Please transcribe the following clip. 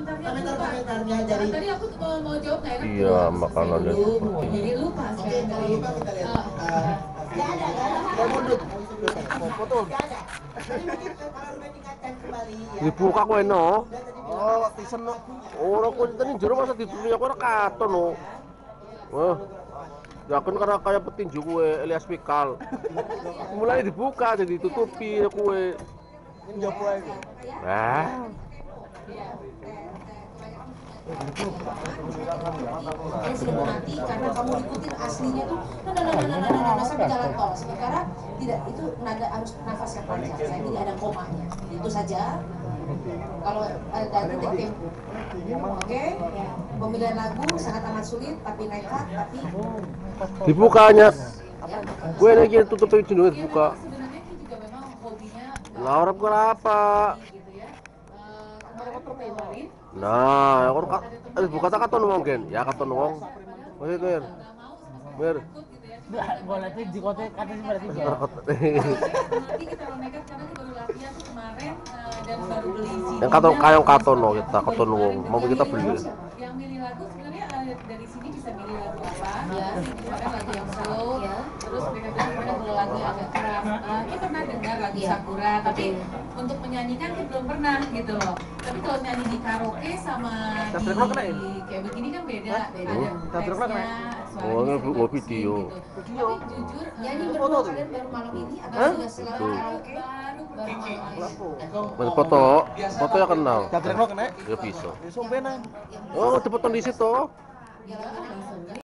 komentarnya dari. Tadi aku mau jawab nggak enak. Iya, makanannya Jadi lupa saya tadi. Kita lihat. Nggak ada. Mau mundur. Mau foto. Nggak ada. Jadi mungkin kalau mengingatkan kembali ya. dibuka kowe no. Oh, tisen no. Ora kowe tadi jero masa dibuka kowe ora katon no. Wah. Yakin karena kayak petinju kowe Elias Pikal. Mulai dibuka jadi ditutupi kowe. Ini jawab aja. Ah. Kamu sudah mati karena kamu ikutin aslinya tuh nah sampai jalan tol. Sementara tidak, itu nada harus nafas yang panjang. Saya tidak ada komanya. Itu saja. Kalau ada titik tempo, oke. Pemilihan lagu sangat amat sulit, tapi nekat, tapi Dibukanya. Gue lagi tutupin jendela dibuka. sebenarnya Ki juga memang hobinya Lah ora apa. gitu ya. Kemarin Nah, orang buka tak katon wong gen. Ya katon wong. Wis mir. Mir. Bola itu di kota katanya berarti nanti kita nekat karena kita baru latihan tuh kemarin dan baru beli CD. Yang katon kayong katon no kita katon wong. Mau kita beli. Yang milih lagu sebenarnya dari sini bisa milih lagu apa? Ya, misalkan lagu yang slow. Terus mereka bilang mereka kalau lagu yang agak keras. Kita pernah dengar lagu Sakura, tapi untuk menyanyikan kita belum pernah gitu loh. Tapi kalau nyanyi di karaoke sama di kayak begini kan beda. Ada teksnya, suaranya Oh, video. Tapi jujur, nyanyi berdua kalian baru malam ini atau sudah setelah karaoke? Baru malam ini. Foto, foto ya kenal. Teater kena. Ya bisa. Besok benar. Oh, cepet di situ. Ya,